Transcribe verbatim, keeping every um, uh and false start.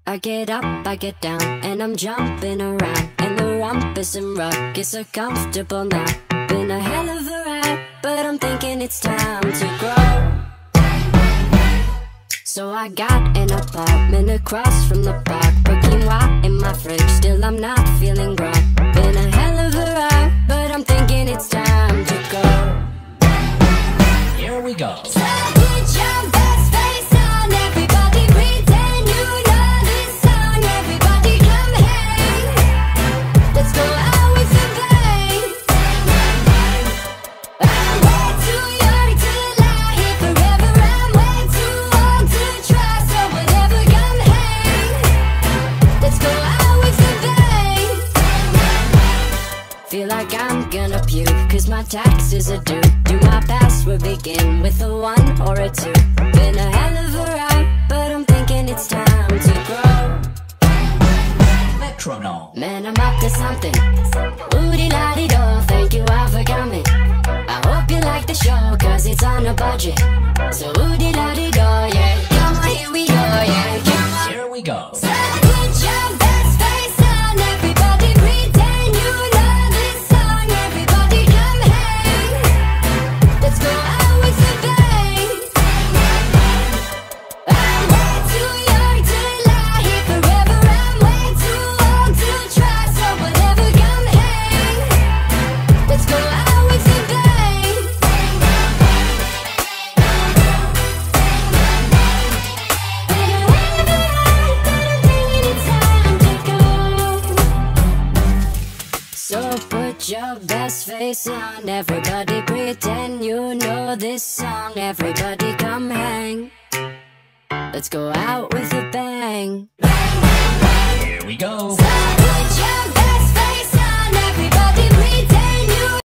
I get up, I get down, and I'm jumping around, and the rumpus and rug is so comfortable now. Been a hell of a ride, but I'm thinking it's time to grow. So I got an apartment across from the park, but quinoa in my fridge, still I'm not feeling grown. Been a hell of a ride, but I'm thinking it's time to go. Here we go. So put your best face on, everybody pretend you know this song. Everybody come hang, let's go out with a bang. I'm way too young to lie here forever, I'm way too old to try. So whatever, come hang, let's go out with a bang. Feel like I'm gonna puke, cause my taxes are due. Do my password begin with a one or a two? Been a hell of a ride, but I'm thinking it's time to grow. Metronome. Man, I'm up to something. Woody-la-di-do, thank you all for coming. I hope you like the show, cause it's on a budget. So woody-la-di-do, yeah. Come on, here we go, yeah. Come on. Here we go. So put your best face on, everybody pretend you know this song. Everybody come hang, let's go out with a bang. I'm way too young to lie here forever, I'm way too old to try. So whatever, come hang, let's go out with a bang. Been a hell of a ride, but I'm thinking it's time to go. So put your best face on, everybody pretend you know this song. Everybody come hang, let's go out with a bang. Here we go. So put